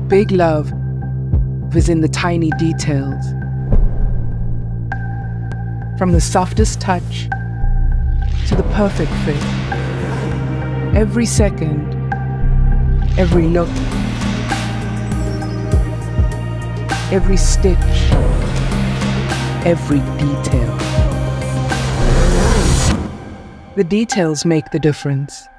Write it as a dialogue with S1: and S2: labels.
S1: big love is in the tiny details. From the softest touch to the perfect fit. Every second, every look, every stitch, every detail. The details make the difference.